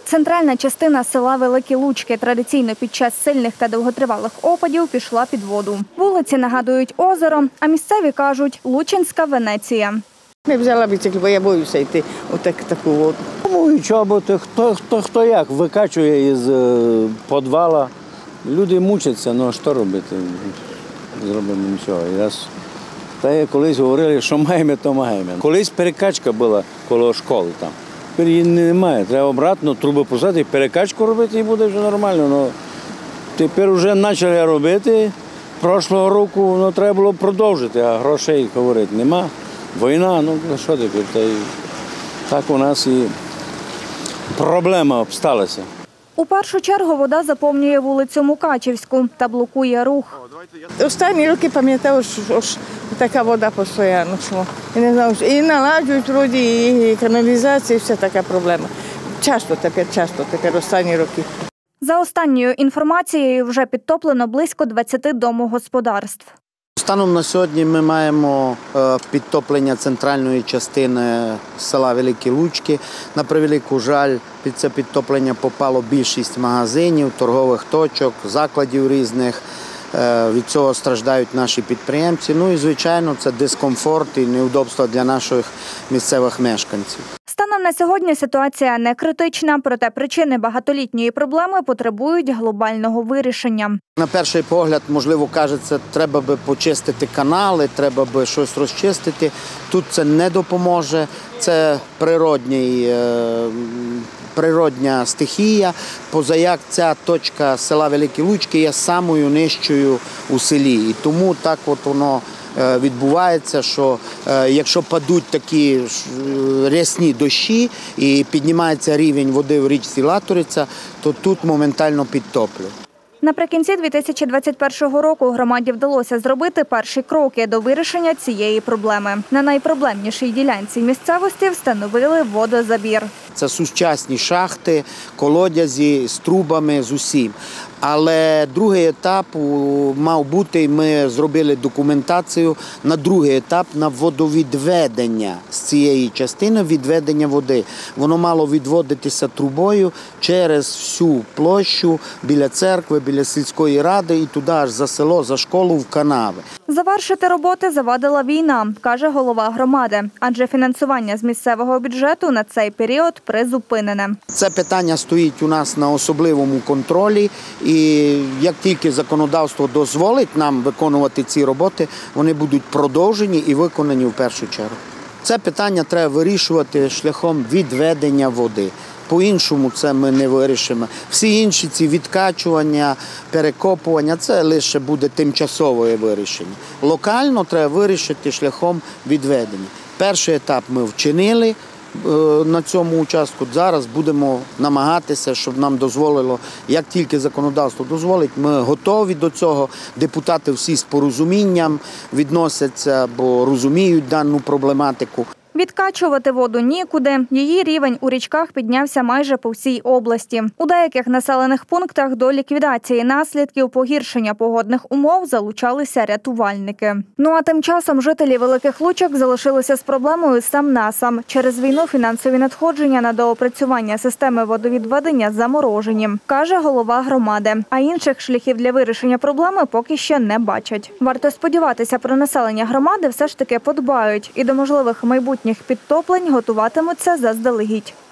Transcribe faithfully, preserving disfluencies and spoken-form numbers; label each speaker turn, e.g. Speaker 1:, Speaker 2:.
Speaker 1: Центральна частина села Великі Лучки традиційно під час сильних та довготривалих опадів пішла під воду. Вулиці нагадують озеро, а місцеві кажуть – Лучинська Венеція.
Speaker 2: Не взяла бицикл, бо я боюся йти у так, таку воду.
Speaker 3: Тому чоботи, хто, хто, хто як, викачує із е, підвала. Люди мучаться, ну що робити? Зробимо нічого. Я, та я колись говорили, що маємо, то маємо. Колись перекачка була коло школи там. Тепер її немає. Треба обратно трубу пускати, перекачку робити і буде вже нормально. Но тепер вже почали робити. Прошлого року ну, треба було продовжити, а грошей, говорити, нема. Війна, ну що тепер? Та й так у нас і проблема обсталася.
Speaker 1: У першу чергу вода заповнює вулицю Мукачівську та блокує рух.
Speaker 2: Останні роки пам'ятаю, що ж така вода постійно. Що, я не знаю, і наладжують вроді, і каналізація, і все така проблема. Часто тепер, часто тепер, останні роки.
Speaker 1: За останньою інформацією, вже підтоплено близько двадцяти домогосподарств.
Speaker 4: Станом на сьогодні ми маємо підтоплення центральної частини села Великі Лучки. На превелику жаль, під це підтоплення попало більшість магазинів, торгових точок, закладів різних. Від цього страждають наші підприємці. Ну і, звичайно, це дискомфорт і неудобства для наших місцевих мешканців.
Speaker 1: Станом на сьогодні ситуація не критична, проте причини багатолітньої проблеми потребують глобального вирішення.
Speaker 4: На перший погляд, можливо, кажеться, треба би почистити канали, треба би щось розчистити. Тут це не допоможе, це природній, природня стихія. Позаяк ця точка села Великі Лучки є самою нижчою у селі. І тому так от воно відбувається, що якщо падуть такі рясні дощі і піднімається рівень води в річці Латориця, то тут моментально підтоплює.
Speaker 1: Наприкінці дві тисячі двадцять першого року громаді вдалося зробити перші кроки до вирішення цієї проблеми. На найпроблемнішій ділянці місцевості встановили водозабір.
Speaker 4: Це сучасні шахти, колодязі з трубами, з усім. Але другий етап мав бути, і ми зробили документацію на другий етап на водовідведення з цієї частини, відведення води. Воно мало відводитися трубою через всю площу біля церкви, біля сільської ради і туди аж за село, за школу, в канави.
Speaker 1: Завершити роботи завадила війна, каже голова громади, адже фінансування з місцевого бюджету на цей період призупинене.
Speaker 4: Це питання стоїть у нас на особливому контролі, і як тільки законодавство дозволить нам виконувати ці роботи, вони будуть продовжені і виконані в першу чергу. Це питання треба вирішувати шляхом відведення води. По-іншому це ми не вирішимо. Всі інші ці відкачування, перекопування – це лише буде тимчасове вирішення. Локально треба вирішити шляхом відведення. Перший етап ми вчинили на цьому участку. Зараз будемо намагатися, щоб нам дозволило, як тільки законодавство дозволить, ми готові до цього. Депутати всі з порозумінням відносяться, бо розуміють дану проблематику.
Speaker 1: Відкачувати воду нікуди. Її рівень у річках піднявся майже по всій області. У деяких населених пунктах до ліквідації наслідків погіршення погодних умов залучалися рятувальники. Ну а тим часом жителі Великих Лучок залишилися з проблемою сам на сам. Через війну фінансові надходження на доопрацювання системи водовідведення заморожені, каже голова громади. А інших шляхів для вирішення проблеми поки що не бачать. Варто сподіватися, про населення громади все ж таки подбають і до можливих майбутніх підтоплень готуватимуться заздалегідь.